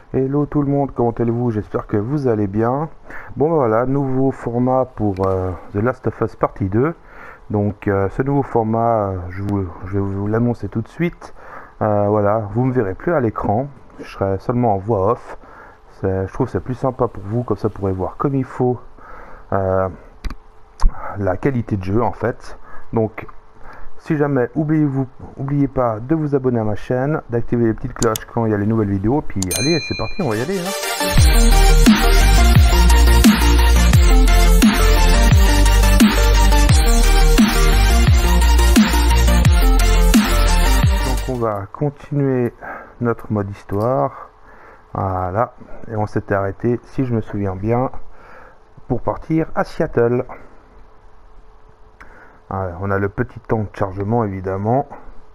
Hello tout le monde, comment allez-vous? J'espère que vous allez bien. Bon voilà, nouveau format pour The Last of Us Partie 2. Donc ce nouveau format, je vais vous l'annoncer tout de suite. Voilà, vous me verrez plus à l'écran, je serai seulement en voix off. Je trouve que c'est plus sympa pour vous, comme ça vous pourrez voir comme il faut euh, la qualité de jeu en fait. Donc si jamais, oubliez pas de vous abonner à ma chaîne, d'activer les petites cloches quand il y a les nouvelles vidéos, puis allez, c'est parti, on va y aller. Donc on va continuer notre mode histoire. Voilà, et on s'était arrêté, si je me souviens bien, pour partir à Seattle. Voilà, on a le petit temps de chargement évidemment,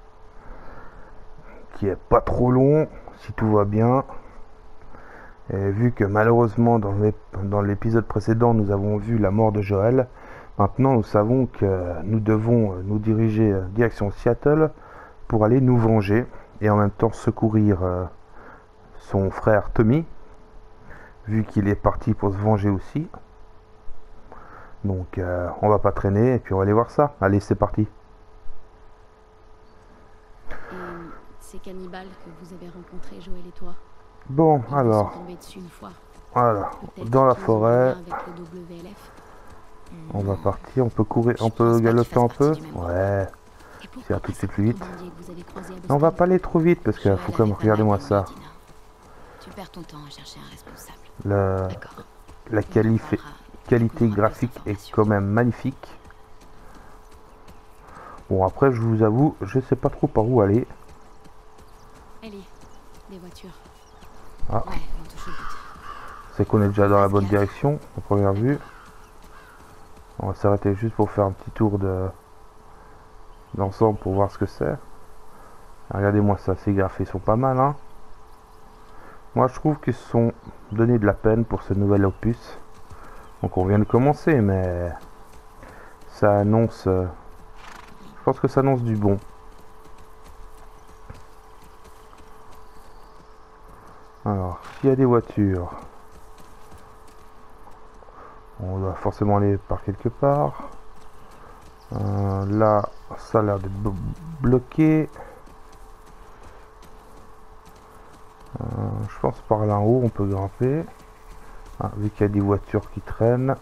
qui est pas trop long si tout va bien. Et vu que malheureusement dans l'épisode précédent nous avons vu la mort de Joel, maintenant nous savons que nous devons nous diriger direction Seattle pour aller nous venger et en même temps secourir son frère Tommy, vu qu'il est parti pour se venger aussi. Donc on va pas traîner et puis on va aller voir ça. Allez, c'est parti. Et ces cannibales que vous avez rencontrés, Joël et toi, Bon, ils alors, sont tombés dessus une fois. voilà, Peut-être dans la qu'ils ont un forêt, lien avec le WLF. on va partir, on peut courir, Je on peut pense pas galoper qu'ils un fassent peu. partie du même groupe. Ouais, Et pourquoi c'est à tout de pas suite ces plus vite. contrebandiers que vous avez croisés à On va Boston? pas aller trop vite parce qu'il Joël faut quand même, avait pas regardez-moi mal ça. d'envie, Dina. Tu perds ton temps à chercher un responsable. Le, D'accord. la On en reparlera qualité quand on aura plus graphique est d'informations. quand même magnifique. Bon, après, je vous avoue, je sais pas trop par où aller. Ellie, des voitures. Ah, Ouais, on touche au but. c'est qu'on est déjà dans la bonne Fais direction, à première vue. D'accord. On va s'arrêter juste pour faire un petit tour d'ensemble pour voir ce que c'est. Regardez-moi ça, ces graphiques sont pas mal, hein. Moi, je trouve qu'ils se sont donné de la peine pour ce nouvel opus. Donc, on vient de commencer, mais ça annonce... je pense que ça annonce du bon. Alors, s'il y a des voitures, on doit forcément aller par quelque part. Là, ça a l'air d'être bloqué. Je pense par là en haut, on peut grimper. Ah, vu qu'il y a des voitures qui traînent.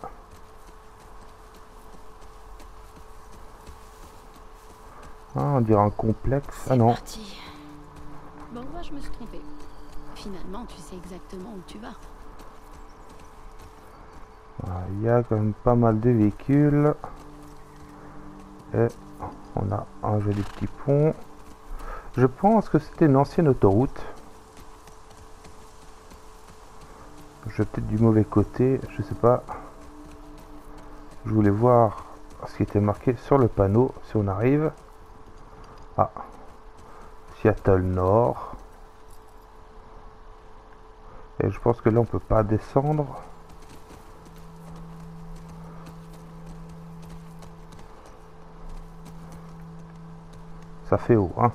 Ah, on dirait un complexe. Ah non. Parti. Bon, moi, je me suis trompée. Finalement, tu sais exactement où tu vas. Il y a quand même pas mal de véhicules. Et on a un joli petit pont. Je pense que c'était une ancienne autoroute. Je vais peut-être du mauvais côté, je sais pas. Je voulais voir ce qui était marqué sur le panneau, si on arrive. Ah, Seattle Nord. Et je pense que là on peut pas descendre. Ça fait haut, hein.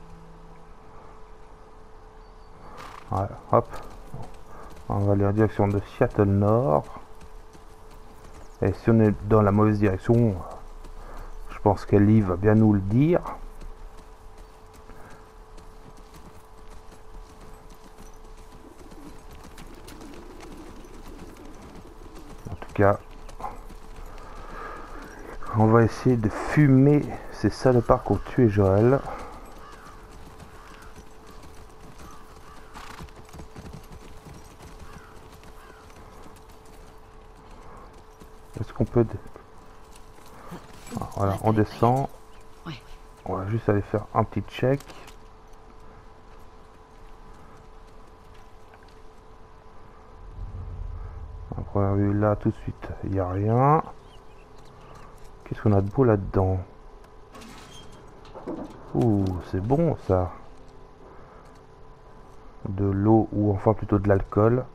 Voilà, hop. On va aller en direction de Seattle Nord. Et si on est dans la mauvaise direction, je pense qu'Ellie va bien nous le dire. En tout cas, on va essayer de fumer ces salopards qui ont tué Joël. Est-ce qu'on peut... Ah, voilà, on descend. Ouais. On va juste aller faire un petit check. À première vue, là, tout de suite, il n'y a rien. Qu'est-ce qu'on a de beau là-dedans? Ouh, c'est bon ça. De l'eau, ou enfin plutôt de l'alcool.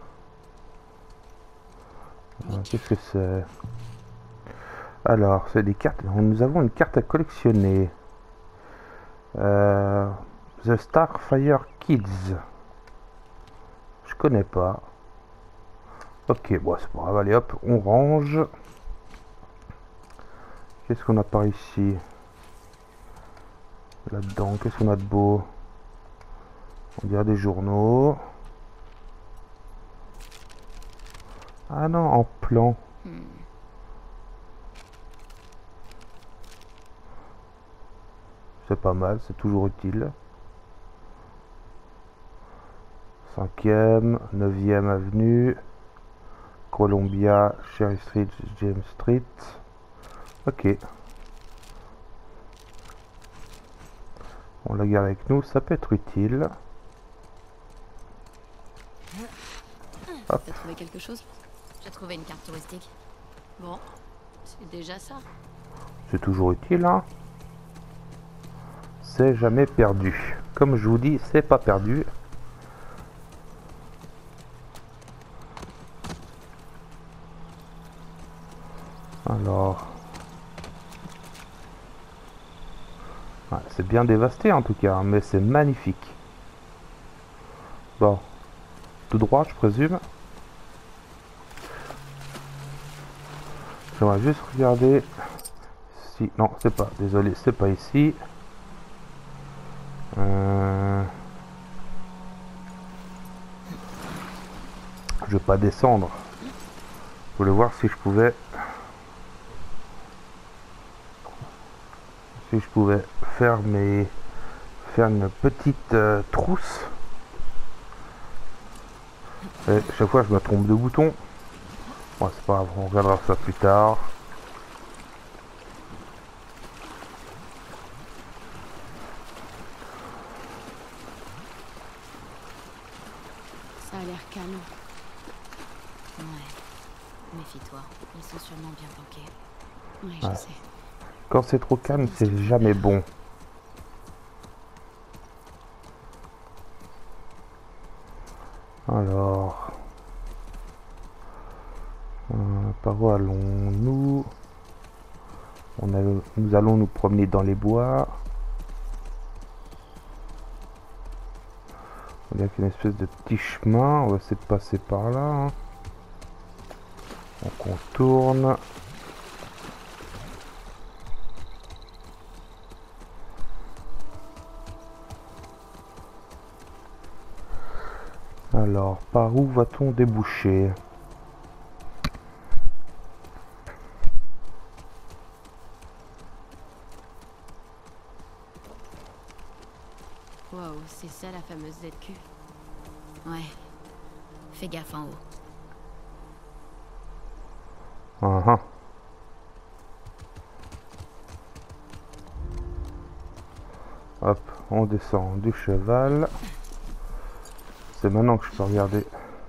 Qu'est-ce que c'est? Alors, c'est des cartes. Nous avons une carte à collectionner. The Starfire Kids. connais pas. Ok, bon, c'est pas grave, allez hop, on range. Qu'est-ce qu'on a par ici? Là-dedans, qu'est-ce qu'on a de beau? On dirait des journaux. Ah non, en plan. C'est pas mal, c'est toujours utile. 5e, 9e avenue, Columbia, Cherry Street, James Street. Ok. On la garde avec nous, ça peut être utile. T'as trouvé quelque chose? J'ai trouvé une carte touristique. Bon, c'est déjà ça. C'est toujours utile, hein. C'est jamais perdu. Comme je vous dis, c'est pas perdu. Alors... ouais, c'est bien dévasté en tout cas, mais c'est magnifique. Bon. Tout droit, je présume. J'aimerais juste regarder si... non, c'est pas... désolé, c'est pas ici. Je vais pas descendre. Je voulais voir si je pouvais... si je pouvais faire mes... faire une petite trousse. Et chaque fois je me trompe de bouton. Bon, c'est pas grave, on regardera ça plus tard. Ça a l'air calme. Ouais. Méfie-toi, ils sont sûrement bien planqués. Ouais, je sais. Quand c'est trop calme, c'est jamais bon. Alors... par où allons-nous? Nous allons nous promener dans les bois. On dirait qu'il y a une espèce de petit chemin. On va essayer de passer par là. Hein. On contourne. Alors, par où va-t-on déboucher? Wow, c'est ça la fameuse ZQ. Ouais. Fais gaffe en haut. Hop, on descend du cheval. C'est maintenant que je peux regarder.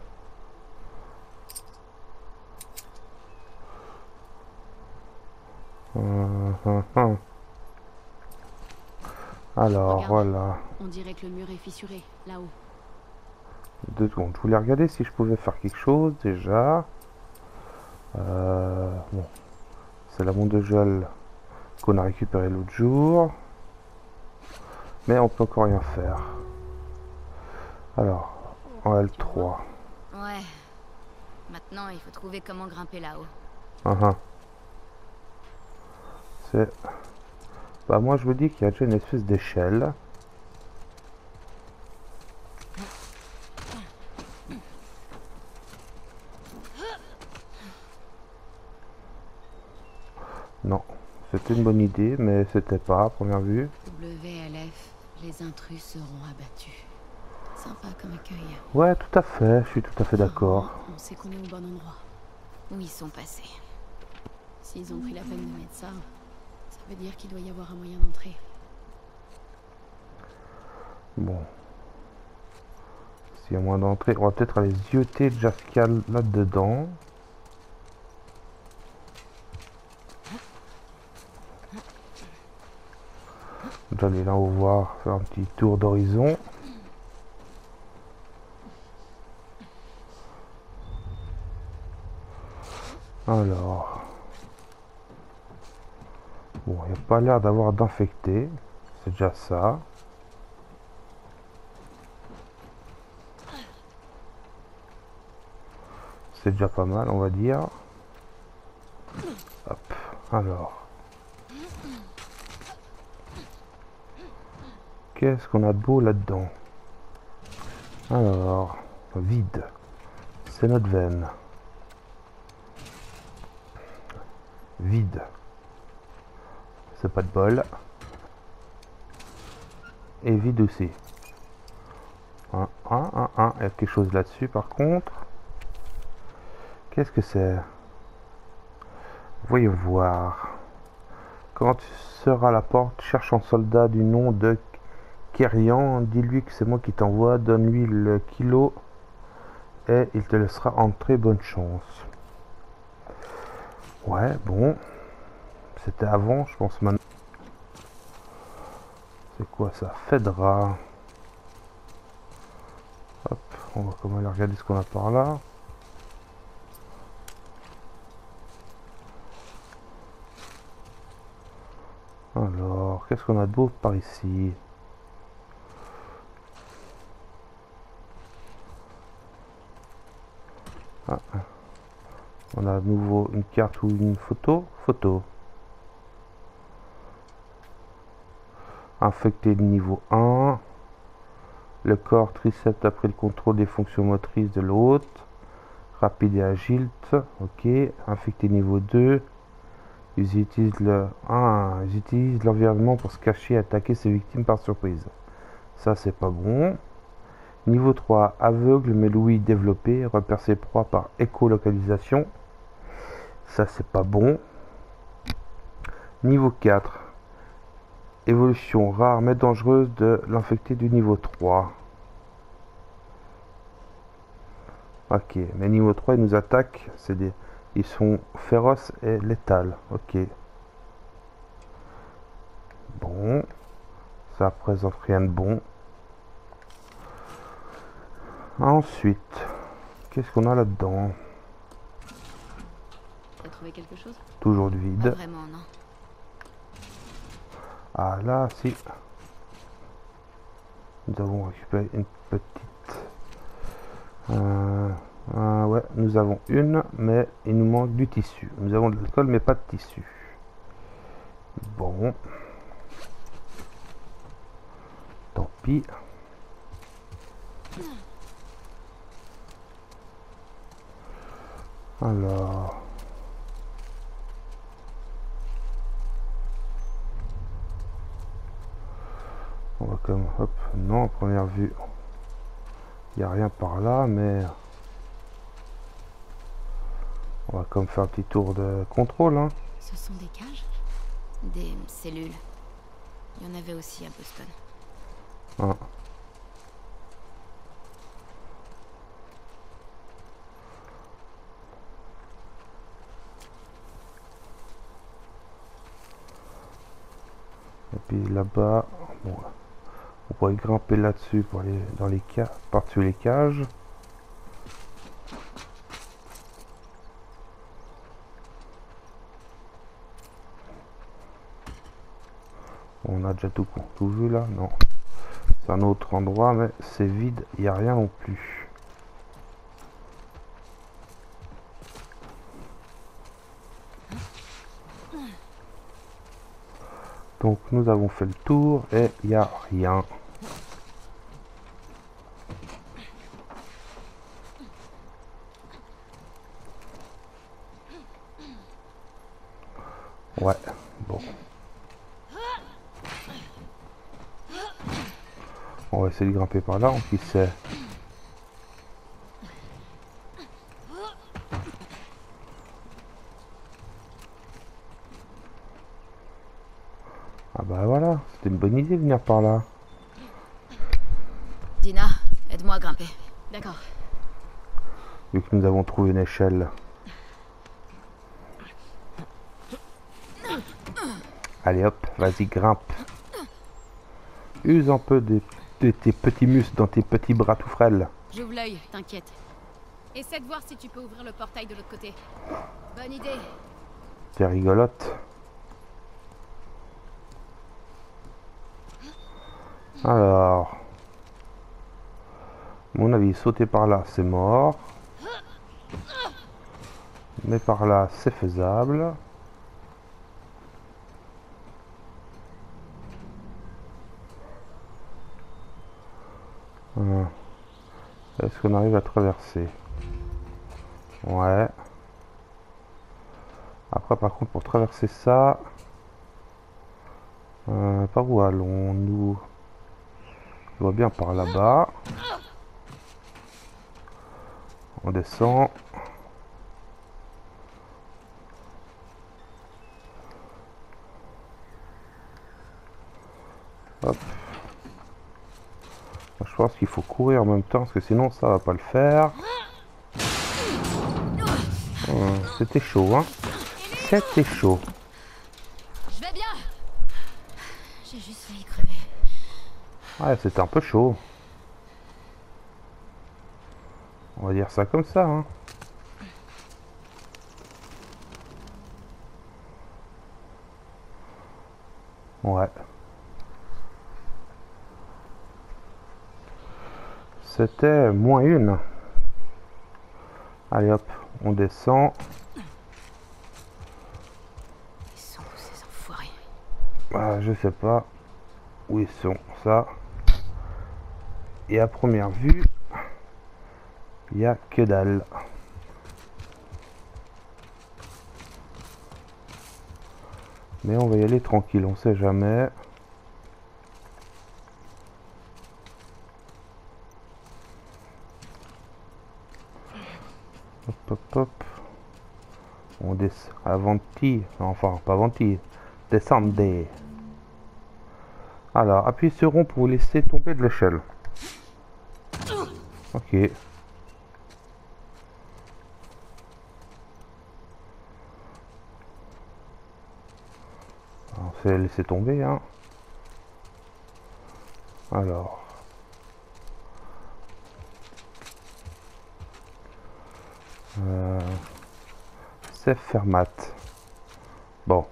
Alors, regarde, voilà. On dirait que le mur est fissuré, là-haut. 2 secondes. Je voulais regarder si je pouvais faire quelque chose déjà. Bon. C'est la montre de gel qu'on a récupéré l'autre jour. Mais on peut encore rien faire. Alors, en L3. Ouais. Maintenant, il faut trouver comment grimper là-haut. C'est... bah moi je me dis qu'il y a déjà une espèce d'échelle. Non, c'était une bonne idée, mais c'était pas à première vue. WLF, les intrus seront abattus. Sympa comme accueil. Ouais, tout à fait, je suis tout à fait d'accord. On sait qu'on est au bon endroit. Où ils sont passés. S'ils ont pris la peine de mettre ça, ça veut dire qu'il doit y avoir un moyen d'entrer. Bon. S'il y a moins d'entrée, on va peut-être aller zioter Jascal là-dedans. J'allais là au voir, faire un petit tour d'horizon. Alors, bon, il n'y a pas l'air d'avoir d'infecté, c'est déjà ça. C'est déjà pas mal, on va dire. Hop, alors. Qu'est-ce qu'on a de beau là-dedans? Alors, vide. C'est notre veine. Vide. C'est pas de bol. Et vide aussi. Il y a quelque chose là-dessus par contre. Qu'est-ce que c'est? Voyons voir. Quand tu seras à la porte, cherche un soldat du nom de Kérian. Dis-lui que c'est moi qui t'envoie. Donne-lui le kilo et il te laissera entrer. Bonne chance. Ouais, bon. C'était avant, je pense maintenant. C'est quoi ça? Fedra. Hop, on va quand même aller regarder ce qu'on a par là. Alors, qu'est-ce qu'on a de beau par ici? Ah, on a à nouveau une carte ou une photo. Photo. Infecté de niveau 1. Le corps triceps après le contrôle des fonctions motrices de l'hôte. Rapide et agile. Ok. Infecté niveau 2. Ils utilisent l'environnement pour se cacher et attaquer ses victimes par surprise. Ça, c'est pas bon. Niveau 3. Aveugle mais l'ouïe développée. Repère ses proies par écolocalisation. Ça, c'est pas bon. Niveau 4. Évolution rare mais dangereuse de l'infecté du niveau 3. Ok, mais niveau 3, ils nous attaquent. Ils sont féroces et létales. Ok. Bon. Ça présente rien de bon. Ensuite, qu'est-ce qu'on a là-dedans? T'as trouvé quelque chose? Toujours du Pas vide. vraiment, non. Ah là, si. Nous avons récupéré une petite... ouais, nous avons une, mais il nous manque du tissu. Nous avons de l'alcool, mais pas de tissu. Bon. Tant pis. Alors... On va comme... Hop, non, à première vue. Il n'y a rien par là, mais... On va comme faire un petit tour de contrôle, hein. Ce sont des cages? Des cellules. Il y en avait aussi à Boston. Ah. Et puis là-bas, bon, on pourrait grimper là-dessus pour aller dans les cages, par-dessus les cages. On a déjà tout vu là, non. C'est un autre endroit, mais c'est vide, il n'y a rien non plus. Donc nous avons fait le tour et il n'y a rien. Ouais, bon. On va essayer de grimper par là, qui sait. Ah bah voilà, c'était une bonne idée de venir par là. Dina, aide-moi à grimper. D'accord. Vu que nous avons trouvé une échelle. Allez hop, vas-y grimpe. Use un peu de tes petits muscles dans tes petits bras tout frêles. J'ouvre l'œil, t'inquiète. Essaie de voir si tu peux ouvrir le portail de l'autre côté. Bonne idée. T'es rigolote. Alors, à mon avis, sauter par là, c'est mort. Mais par là, c'est faisable. Est-ce qu'on arrive à traverser? Ouais. Après, par contre, pour traverser ça... par où allons-nous? Je vois bien par là-bas. On descend. Hop. Je pense qu'il faut courir en même temps parce que sinon ça va pas le faire. C'était chaud, hein. C'était chaud. Je vais bien. J'ai juste failli crever. Ouais, c'était un peu chaud. On va dire ça comme ça, hein. Ouais. C'était moins une. Allez hop, on descend. Ils sont où ces enfoirés? Je sais pas où ils sont, ça. Et à première vue, il y a que dalle. Mais on va y aller tranquille, on sait jamais. Hop hop hop. On descend. Avanti. Enfin, pas avanti. Descendez. Alors, appuyez sur rond pour vous laisser tomber de l'échelle. Ok. On s'est laissé tomber, hein. Alors. C'est fermat. Bon.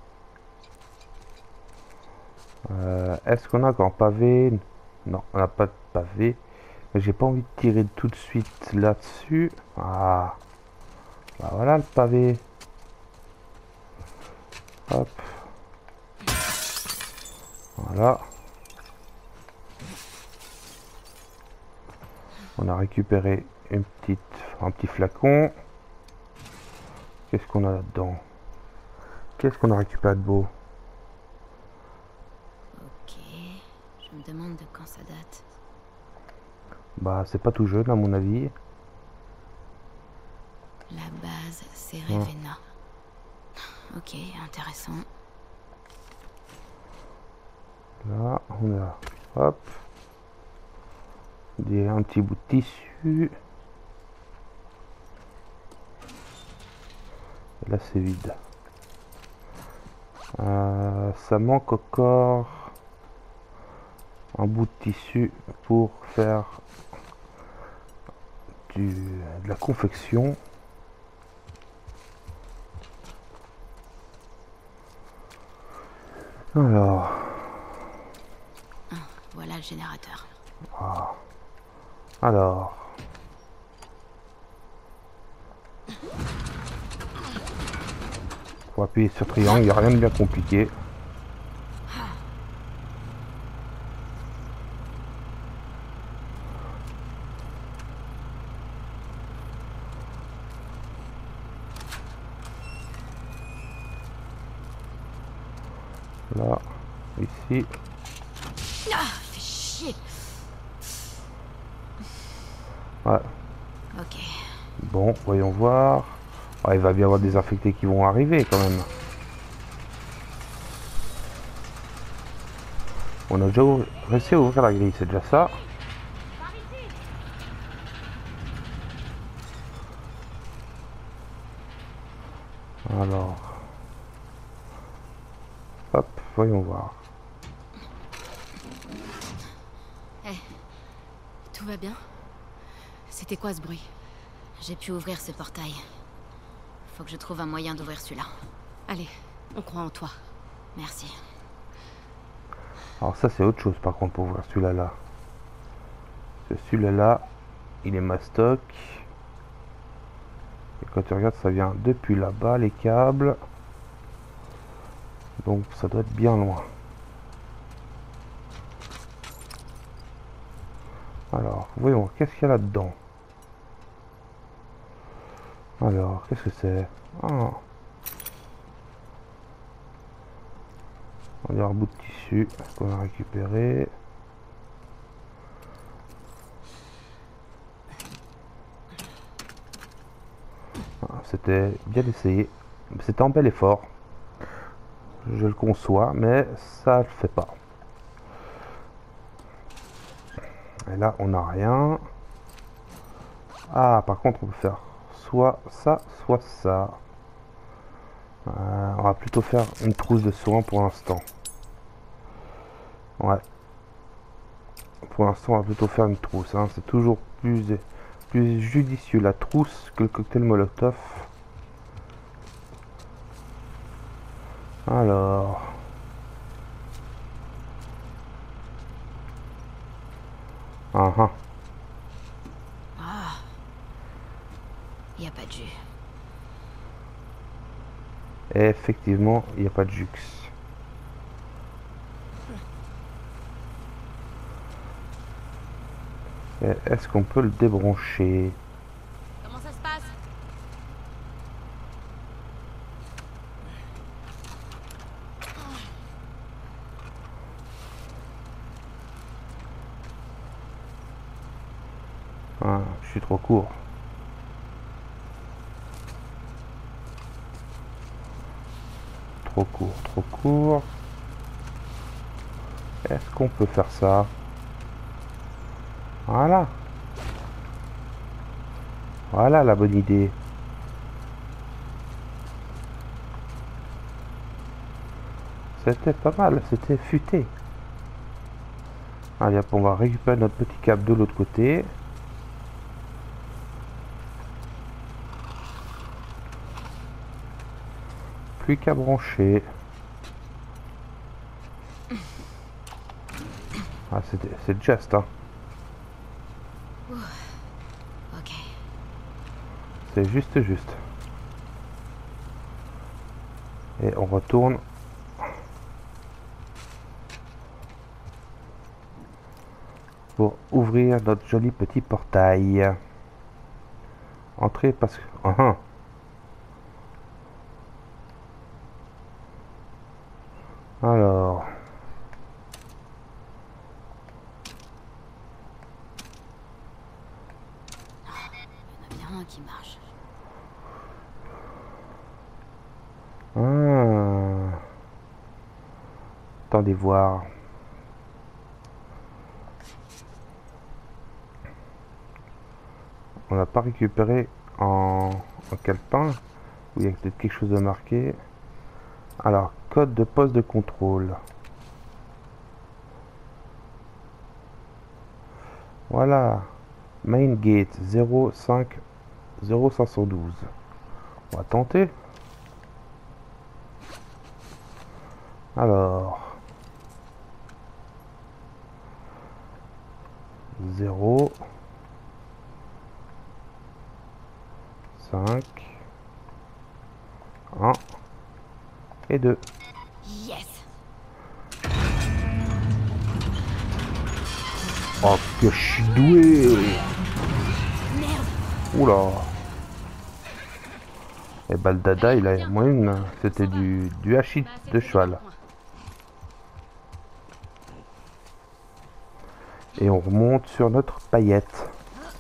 Est-ce qu'on a encore un pavé? Non, on n'a pas de pavé. Mais j'ai pas envie de tirer tout de suite là-dessus. Ah. Bah voilà le pavé. Hop. Voilà. On a récupéré un petit flacon. Qu'est-ce qu'on a là-dedans? Qu'est-ce qu'on a récupéré de beau? Ok. Je me demande de quand ça date. Bah c'est pas tout jeune à mon avis. La base, c'est Ravenna. Ok, intéressant. Là, on a, hop, un petit bout de tissu. Et là, c'est vide. Ça manque encore un bout de tissu pour faire de la confection. Alors, Voilà le générateur. alors, faut appuyer sur triangle, il n'y a rien de bien compliqué. Là, ici. Ah, fais chier. Ouais. Ok. Bon, voyons voir. Ah, il va bien y avoir des infectés qui vont arriver quand même. On a déjà réussi à ouvrir la grille, c'est déjà ça. Alors. Hop, voyons voir. Tout va bien? C'était quoi ce bruit? J'ai pu ouvrir ce portail. Faut que je trouve un moyen d'ouvrir celui-là. Allez, on croit en toi. Merci. Alors ça c'est autre chose par contre pour ouvrir celui-là là. Celui-là là, il est mastoc. Quand tu regardes, ça vient depuis là-bas, les câbles. Donc ça doit être bien loin. Alors, voyons, qu'est-ce qu'il y a là-dedans? Alors, qu'est-ce que c'est? Ah. On dirait un bout de tissu qu'on a récupéré. Ah, c'était bien essayé. C'était un bel effort. Je le conçois, mais ça le fait pas. Et là, on n'a rien. Ah, par contre, on peut faire soit ça, soit ça. On va plutôt faire une trousse de soins pour l'instant. Ouais. Pour l'instant, on va plutôt faire une trousse. Hein. C'est toujours plus judicieux la trousse que le cocktail Molotov. Alors. Ah ah. Ah. Il n'y a pas de jus. Et effectivement, il n'y a pas de jux. Et est-ce qu'on peut le débrancher? Comment ça se passe? Ah, je suis trop court. Trop court, trop court. Est-ce qu'on peut faire ça? Voilà. Voilà la bonne idée. C'était pas mal, c'était futé. Allez hop, on va récupérer notre petit câble de l'autre côté. Plus qu'à brancher. Ah, c'est juste, hein. Ok. C'est juste. Et on retourne. Pour ouvrir notre joli petit portail. Entrer parce que... Alors... Il y en a bien un qui marche. Ah. Attendez voir. On n'a pas récupéré en calepin. Où il y a peut-être quelque chose de marqué. Alors, code de poste de contrôle. Voilà. Main gate 05 0512. On va tenter. Alors. 0 5 1 et 2. Yes. Oh que je suis doué. Merde. Oula. Et bah le dada il a moyenne, c'était du hachis de cheval. Et on remonte sur notre paillette.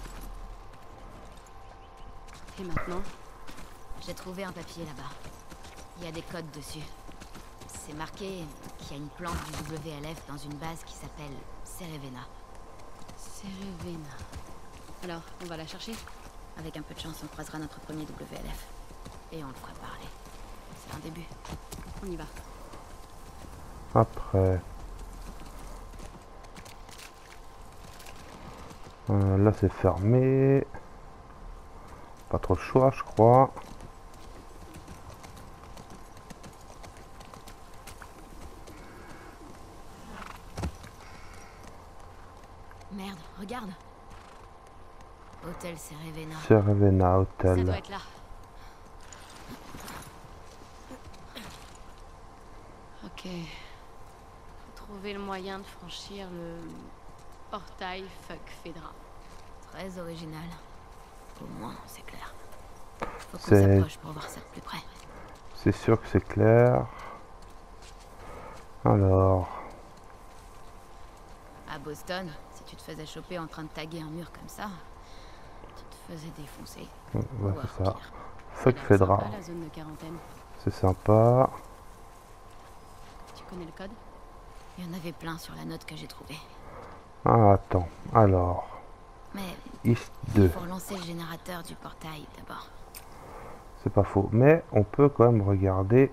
Et maintenant? J'ai trouvé un papier là-bas. Il y a des codes dessus. C'est marqué qu'il y a une plante du WLF dans une base qui s'appelle Cerevena. Cerevena. Alors, on va la chercher? Avec un peu de chance, on croisera notre premier WLF. Et on le fera parler. C'est un début. On y va. Après. Là c'est fermé. Pas trop de choix je crois. Merde, regarde. Hôtel Cerevena. Cerevena Ça Hotel. doit être là. Ok. Faut trouver le moyen de franchir le portail Fuck Fedra. Très original. Au moins, c'est clair. Faut qu'on C'est s'approche pour voir ça de plus près. c'est sûr que c'est clair. Alors, À Boston, si tu te faisais choper en train de taguer un mur comme ça, tu te faisais défoncer. ouais, Voire c'est ça. pire. Fuck Ça a l'air Fedra. sympa, la zone de quarantaine. C'est sympa. Tu connais le code? Il y en avait plein sur la note que j'ai trouvée. Ah, attends. Alors, Mais East il 2. faut relancer le générateur du portail d'abord. C'est pas faux. Mais on peut quand même regarder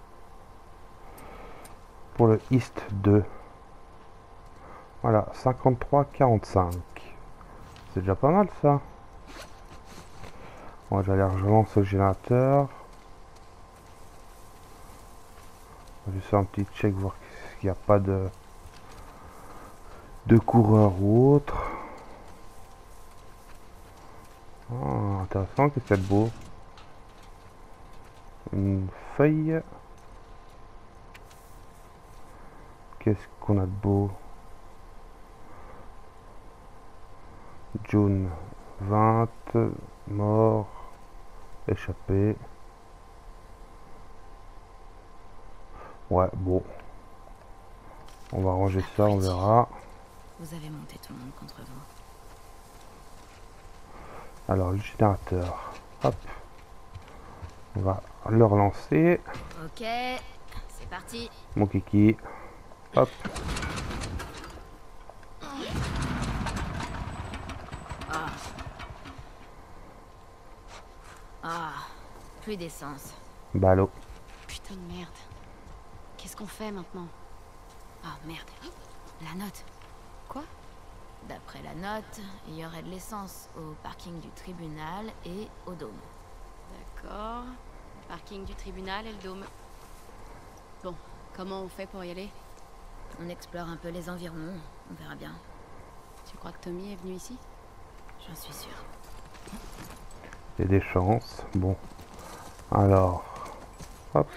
pour le East 2. Voilà, 53-45. C'est déjà pas mal ça. Moi j'allais relancer le générateur. Je vais faire un petit check, voir qu'il n'y a pas de coureur ou autre. Ah, intéressant, qu'est-ce qu'il y a de beau? Une feuille. Qu'est-ce qu'on a de beau? June 20, mort, échappé. Ouais, bon. On va ranger ça, on verra. Vous avez monté tout le monde contre vous. Alors, le générateur. Hop. On va le relancer. Ok, c'est parti. Mon kiki. Hop. Ah, plus d'essence. Ballot. Putain de merde. Qu'est-ce qu'on fait maintenant? Ah merde, la note. Quoi? D'après la note, il y aurait de l'essence au parking du tribunal et au dôme. D'accord. Le parking du tribunal et le dôme. Bon, comment on fait pour y aller? On explore un peu les environs, on verra bien. Tu crois que Tommy est venu ici? J'en suis sûre. Il y a des chances. Bon. Alors. Hop.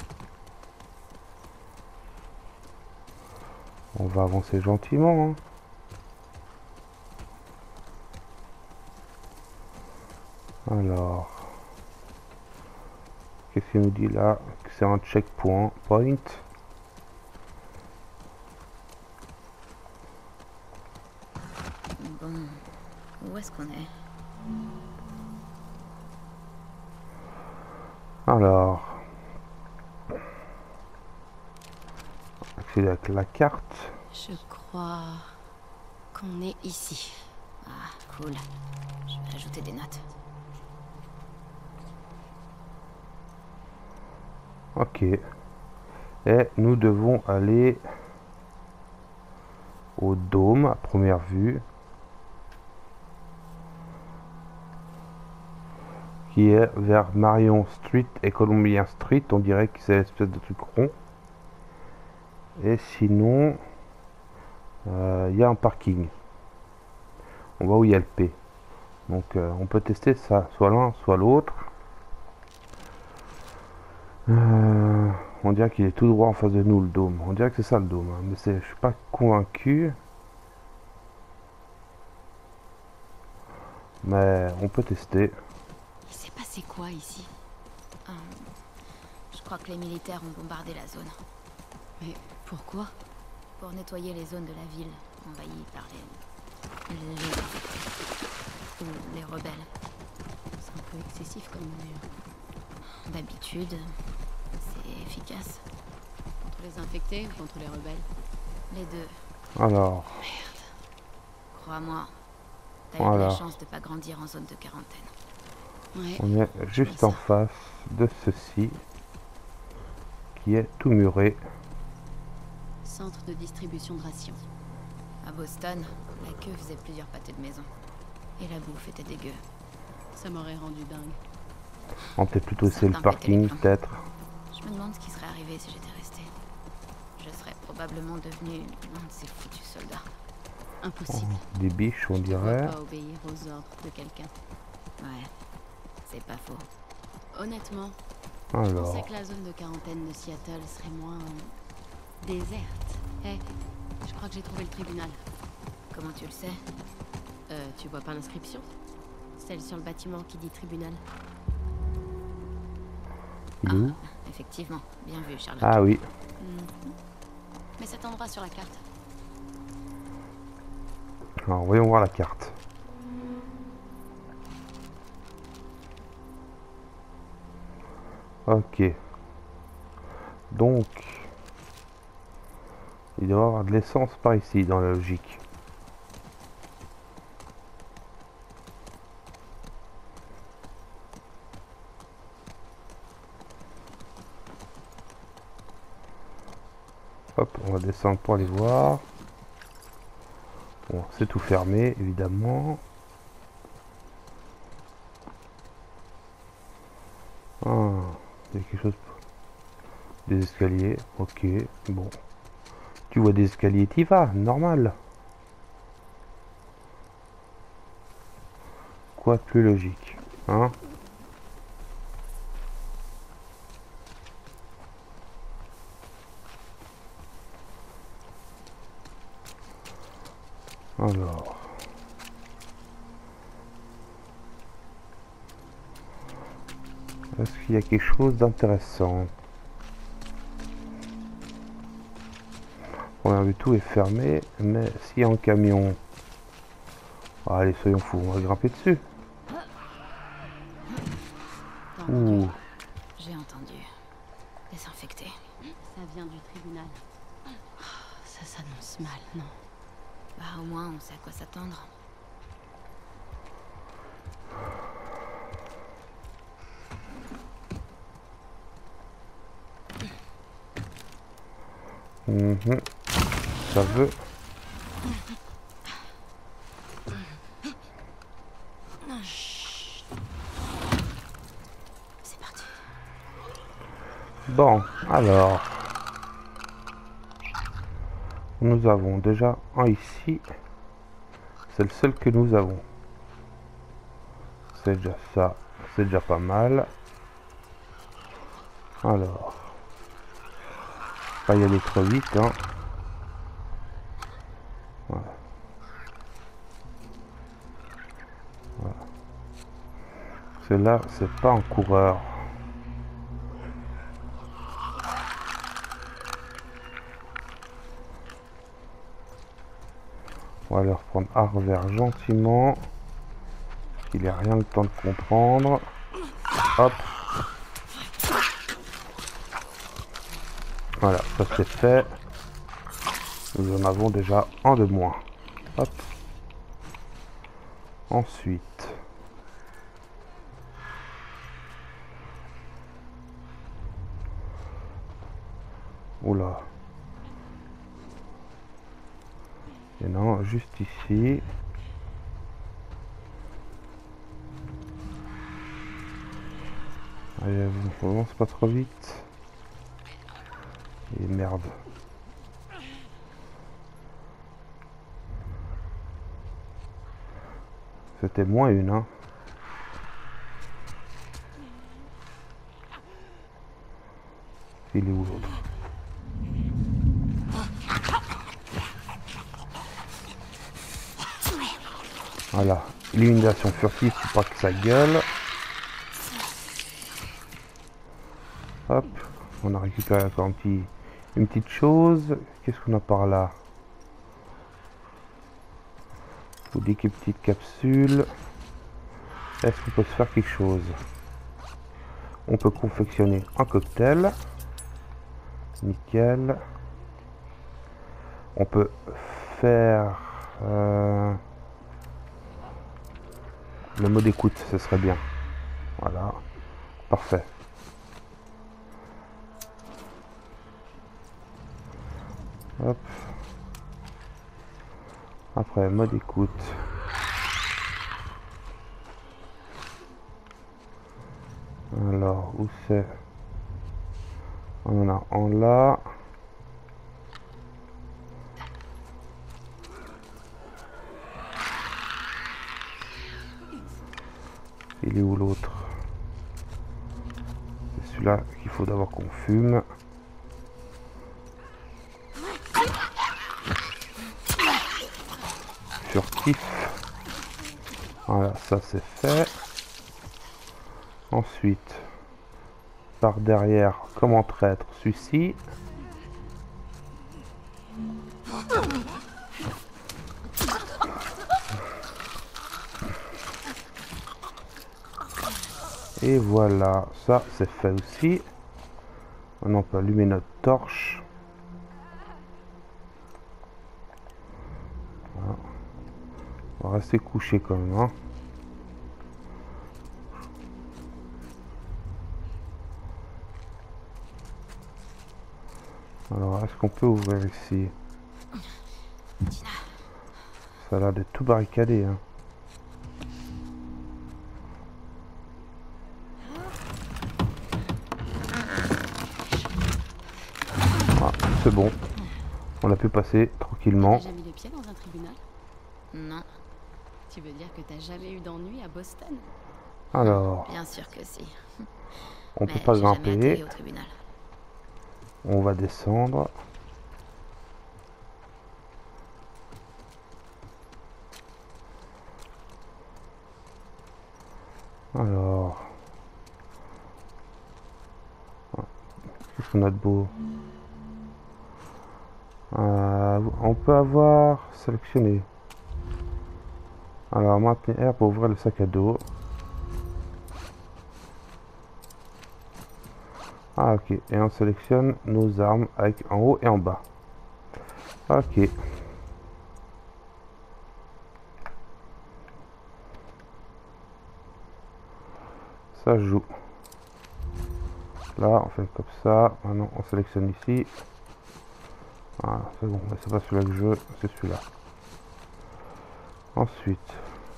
On va avancer gentiment. Hein. Alors. Qu'est-ce qu'il nous dit là? Que c'est un checkpoint. Point. Bon, où est-ce qu'on est? Alors. Accéder avec la carte. Je crois qu'on est ici. Ah, cool. Je vais ajouter des notes. Ok. Et nous devons aller au dôme à première vue. Qui est vers Marion Street et Columbia Street. On dirait que c'est l'espèce de truc rond. Et sinon, il y a un parking. On va où il y a le P. Donc on peut tester ça, soit l'un, soit l'autre. On dirait qu'il est tout droit en face de nous, le dôme. On dirait que c'est ça le dôme. Hein. Mais je suis pas convaincu. Mais on peut tester. Il s'est passé quoi ici? Je crois que les militaires ont bombardé la zone. Mais pourquoi? Pour nettoyer les zones de la ville envahies par les rebelles. C'est un peu excessif comme mesure. D'habitude, c'est efficace. Contre les infectés ou contre les rebelles? Les deux. Alors, Crois-moi, t'as eu de voilà. la chance de pas grandir en zone de quarantaine. Ouais. On est juste en face de ceci. Qui est tout muré. Centre de distribution de rations. À Boston, la queue faisait plusieurs pâtés de maison. Et la bouffe était dégueu. Ça m'aurait rendu dingue. On peut plutôt essayer le Certains pétaient les parking, plombs. peut-être. Je me demande ce qui serait arrivé si j'étais restée. Je serais probablement devenue l'un de ces foutus soldats. Impossible. Des biches, on Je te vois dirait. pas obéir aux ordres de quelqu'un. Ouais, c'est pas faux. Honnêtement, je Alors, pensais que la zone de quarantaine de Seattle serait moins déserte. Hé, je crois que j'ai trouvé le tribunal. Comment tu le sais? Tu vois pas l'inscription? Celle sur le bâtiment qui dit tribunal. Il est où? Effectivement, bien vu, Charlotte. Ah oui. Mais cet endroit sur la carte. Alors voyons voir la carte. Ok. Donc, il doit y avoir de l'essence par ici dans la logique. Hop, on va descendre pour aller voir. Bon, c'est tout fermé, évidemment. Ah, il y a quelque chose. Des escaliers, ok, bon. Tu vois des escaliers, t'y vas, normal. Quoi de plus logique, hein? Alors. Est-ce qu'il y a quelque chose d'intéressant? Première vue, tout est fermé, mais s'il y a un camion... Ah, allez, soyons fous, on va grimper dessus. Ouh. J'ai entendu. Désinfecté. Ça vient du tribunal. Ça s'annonce mal, non? Bah, au moins, on sait à quoi s'attendre. Ça veut. C'est parti. Bon, alors. Nous avons déjà un ici. C'est le seul que nous avons. C'est déjà ça. C'est déjà pas mal. Alors. Pas y aller trop vite, hein. Voilà. Voilà. Celui-là, c'est pas un coureur. On va leur prendre à revers gentiment. Qu'il n'ait rien le temps de comprendre. Hop. Voilà, ça c'est fait. Nous en avons déjà un de moins. Hop. Ensuite. Oula. Et non, juste ici. Allez, on avance pas trop vite. Et merde. C'était moins une, hein. Il est où l'autre? Voilà. Élimination furtive, tu pas que ça gueule. Hop. On a récupéré encore une petite chose. Qu'est-ce qu'on a par là? Ou des petites capsules. Est-ce qu'on peut se faire quelque chose? On peut confectionner un cocktail. Nickel. On peut faire le mode écoute, ce serait bien. Voilà. Parfait. Hop. Après, mode écoute. Alors, où c'est? On en a un là. Il est où l'autre? C'est celui-là qu'il faut d'abord qu'on fume. Voilà, ça c'est fait. Ensuite, par derrière, comment traître celui-ci. Et voilà, ça c'est fait aussi. Maintenant on peut allumer notre torche. Voilà. On va rester couché quand même. Hein. Alors, est-ce qu'on peut ouvrir ici? Ça a l'air d'être tout barricadé. Hein. Ah, c'est bon. On a pu passer tranquillement. T'as jamais mis les pieds dans un tribunal? Non, Tu veux dire que t'as jamais eu d'ennui à Boston? Alors, bien sûr que si. on Mais peut pas j'ai jamais grimper. atterri au tribunal. On va descendre. Alors, qu'est-ce qu'on a de beau? On peut avoir sélectionné. Alors, maintenir R pour ouvrir le sac à dos. Ah, ok. Et on sélectionne nos armes avec en haut et en bas. Ok. Ça joue. Là, on fait comme ça. Maintenant, on sélectionne ici. Voilà, c'est bon. Mais c'est pas celui-là que je veux, c'est celui-là. Ensuite.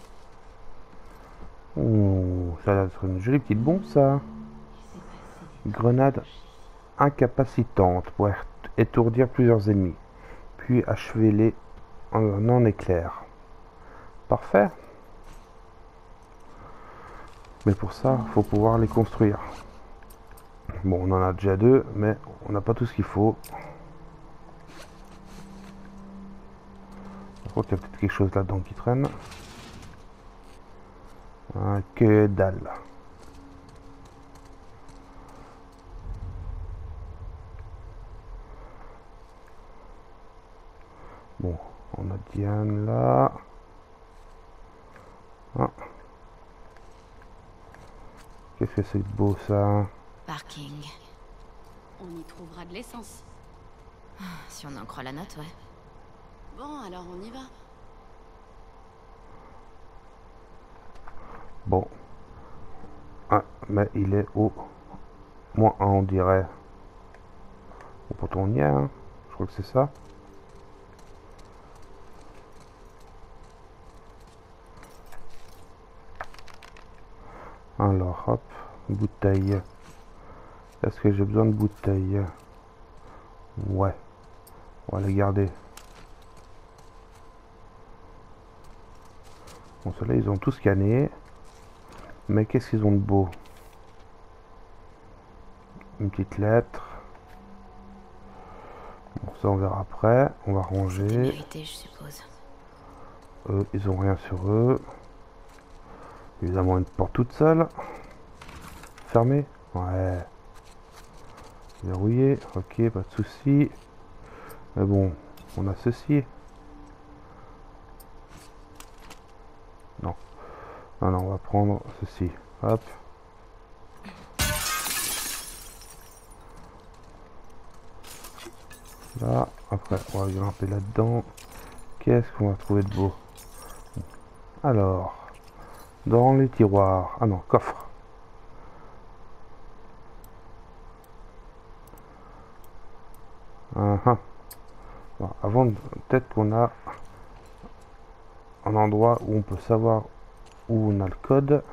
Oh, ça a l'air d'être une jolie petite bombe, ça. Grenade incapacitante pour étourdir plusieurs ennemis. Puis achever-les en éclair. Parfait. Mais pour ça, il faut pouvoir les construire. Bon, on en a déjà deux, mais on n'a pas tout ce qu'il faut. Je crois qu'il y a peut-être quelque chose là-dedans qui traîne. Que dalle. Bon, on a Diane là. Ah. Qu'est-ce que c'est de beau ça? Parking. On y trouvera de l'essence. Si on en croit la note, ouais. Bon, alors on y va. Bon. Ah, mais il est au moins 1, on dirait. Bon, pourtant on y est, hein. Je crois que c'est ça. Alors, hop, bouteille. Est-ce que j'ai besoin de bouteilles? Ouais. On va les garder. Bon, ceux-là, ils ont tout scanné. Mais qu'est-ce qu'ils ont de beau? Une petite lettre. Bon, ça, on verra après. On va ranger. Mérité, je suppose. Eux, ils ont rien sur eux. Évidemment, une porte toute seule. Fermée. Ouais. Verrouillé. Ok, pas de souci. Mais bon, on a ceci. Non. Non, non, on va prendre ceci. Hop. Là. Après, on va grimper là-dedans. Qu'est-ce qu'on va trouver de beau? Alors. Dans les tiroirs. Ah non, coffre. Bon, avant, peut-être qu'on a un endroit où on peut savoir où on a le code.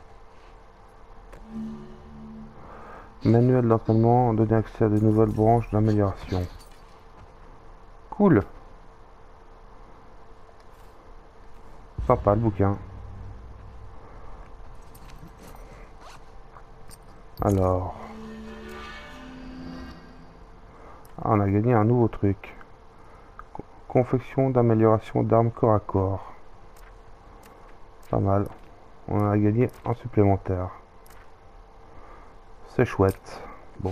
Manuel d'entraînement, donner accès à de nouvelles branches d'amélioration. Cool. Sympa le bouquin. Alors. Ah, on a gagné un nouveau truc. Confection d'amélioration d'armes corps à corps. Pas mal. On a gagné un supplémentaire. C'est chouette. Bon.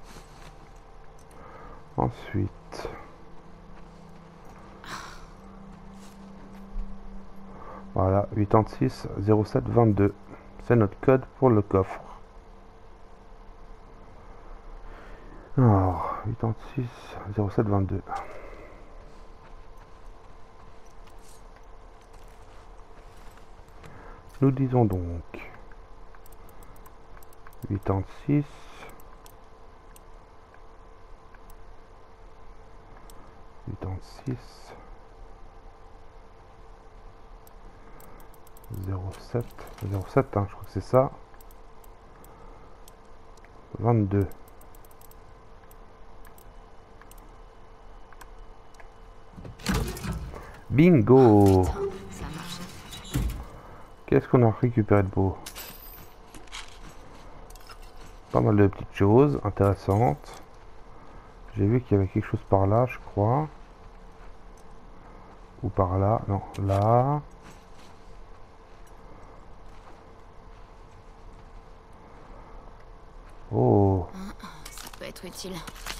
Ensuite. Voilà, 86 07 22. C'est notre code pour le coffre. Alors, 86 07 22. Nous disons donc 86 07 07 hein, je crois que c'est ça 22. Bingo. Ça a marché. Qu'est-ce qu'on a récupéré de beau? Pas mal de petites choses intéressantes. J'ai vu qu'il y avait quelque chose par là, je crois. Ou par là. Non, là. Oh, Ça peut être utile.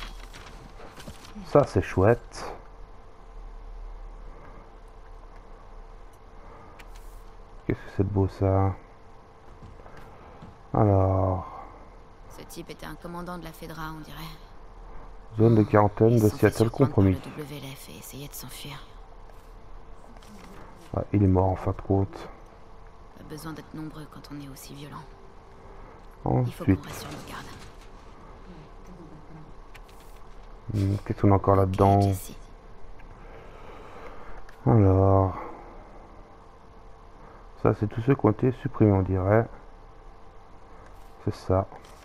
ça c'est chouette. Qu'est-ce que c'est de beau ça? Alors, Ce type était un commandant de la Fedra, on dirait. zone de quarantaine Ils de se sont fait Seattle surprendre par compromis. le WLF et essayaient de s'enfuir. Ah, il est mort en fin de compte. Pas besoin d'être nombreux quand on est aussi violent. Il faut qu'on Ensuite, reste sur nos gardes. qu'est-ce qu'on a encore Ok, là-dedans? Jesse. Alors, ça c'est tous ceux qui ont été supprimés, on dirait. C'est ça.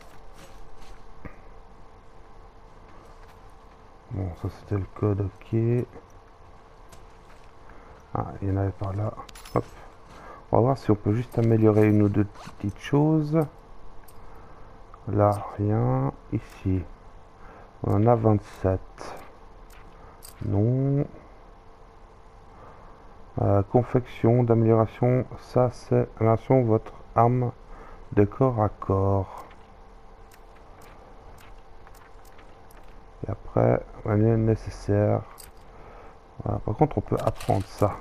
Bon, ça c'était le code, ok. Ah, il y en avait par là. Hop. On va voir si on peut juste améliorer une ou deux petites choses. Là, rien. Ici, on en a 27. Non. Confection d'amélioration, ça c'est amélioration votre arme de corps à corps. Et après, on est nécessaire. Voilà. Par contre, on peut apprendre ça.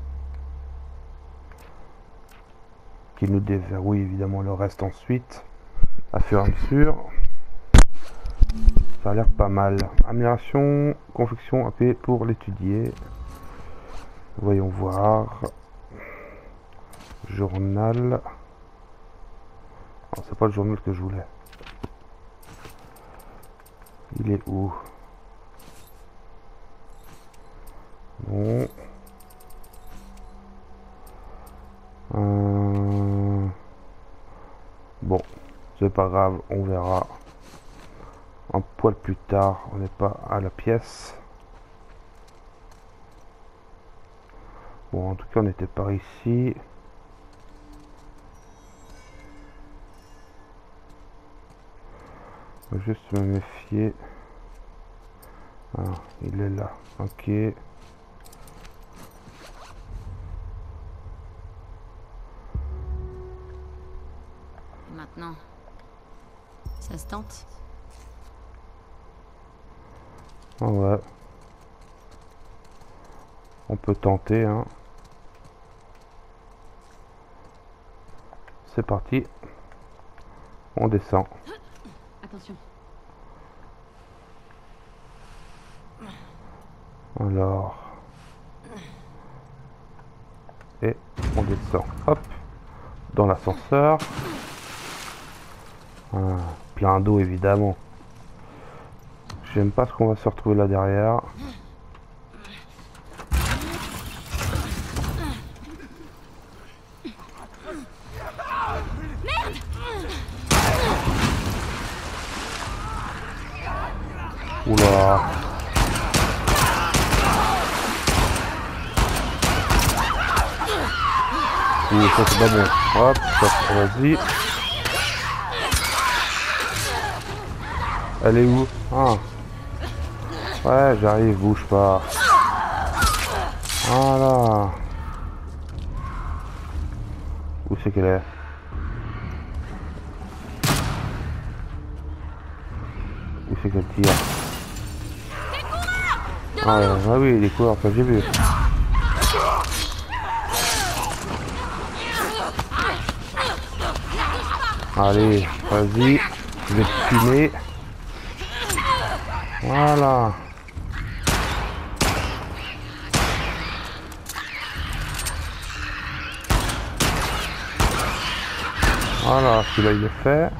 Qui nous déverrouille évidemment le reste ensuite. À fur et à mesure. Ça a l'air pas mal. Amélioration, confection, AP pour l'étudier. Voyons voir. Journal. C'est pas le journal que je voulais. Il est où? Bon. Bon, c'est pas grave, on verra un poil plus tard. On n'est pas à la pièce. Bon, en tout cas, on n'était pas ici. Faut juste me méfier. Ah, il est là. Ok. Et maintenant, Ça se tente? Ah ouais. On peut tenter, hein. C'est parti. On descend. Attention. Alors. Et on descend. Hop. Dans l'ascenseur. Ah, plein d'eau évidemment. J'aime pas ce qu'on va se retrouver là derrière. Oula. Ouh, ça c'est pas bon. Hop, ça, vas-y. Elle est où? Ah. Ouais, j'arrive, bouge pas. Voilà. c'est qu'elle est? Où c'est qu'elle tire? Ah, oui, les coureurs, ça j'ai vu. Allez, vas-y, je vais te fumer. Voilà. Voilà, celui-là il est fait.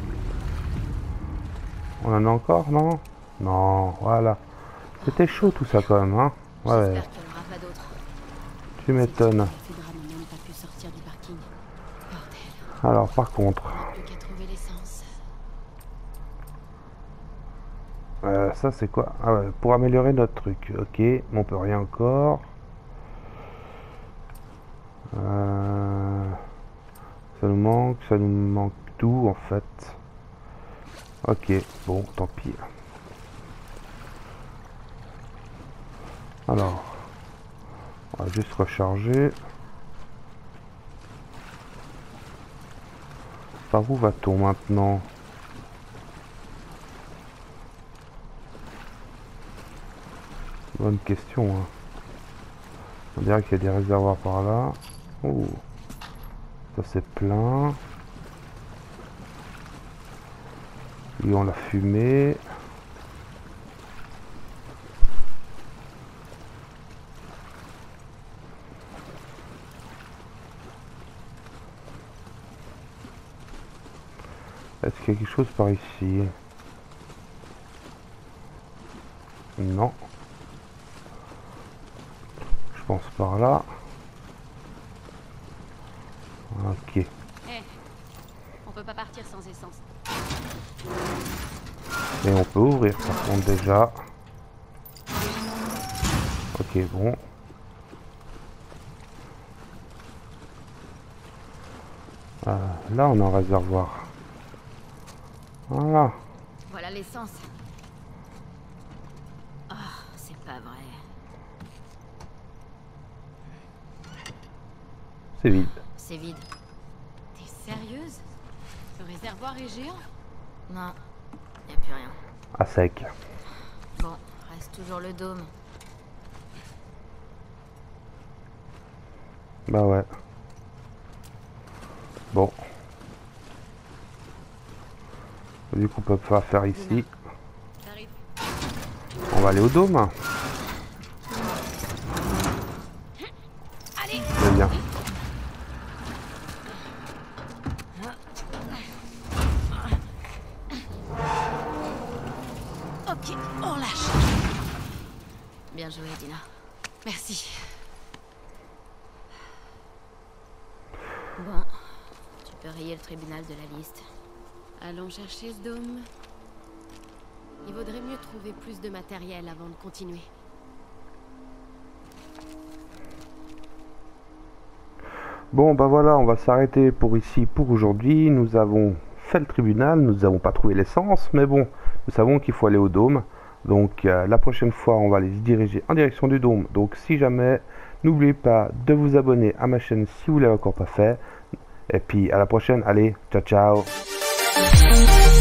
On en a encore, non? Non, voilà. C'était chaud tout ça quand même, hein? Ouais. J'espère qu'il n'y en aura pas d'autres. Tu m'étonnes. La cathédrale n'a même pas pu sortir du parking. Bordel. Alors, par contre, Plus qu'à trouver l'essence. ça c'est quoi? Ah ouais, pour améliorer notre truc. Ok, on peut rien encore. Ça nous manque tout en fait. Ok, bon, tant pis. Alors, on va juste recharger. Par où va-t-on maintenant? Bonne question. Hein. On dirait qu'il y a des réservoirs par là. Oh, ça c'est plein. Lui on l'a fumé. Est-ce qu'il y a quelque chose par ici? Non. Je pense par là. Ok. Hey, on peut pas partir sans essence. Et on peut ouvrir par contre déjà. Ok, bon. Là on a un réservoir. Voilà. Voilà l'essence. Oh, c'est pas vrai. C'est vide. C'est vide. T'es sérieuse? Le réservoir est géant? Non, y a plus rien. À sec. Bon, reste toujours le dôme. Bah ouais. Bon. Du coup, on peut pas faire ici. T'arrives? On va aller au dôme. Allez! Très bien. Ok, on lâche. Bien joué, Dina. Merci. Bon, tu peux rayer le tribunal de la liste. Allons chercher ce dôme. Il vaudrait mieux trouver plus de matériel avant de continuer. Bon, bah voilà, on va s'arrêter pour ici pour aujourd'hui. Nous avons fait le tribunal, nous n'avons pas trouvé l'essence, mais bon, nous savons qu'il faut aller au dôme. Donc la prochaine fois, on va aller se diriger en direction du dôme. Donc si jamais, n'oubliez pas de vous abonner à ma chaîne si vous ne l'avez encore pas fait. Et puis à la prochaine, allez, ciao ciao.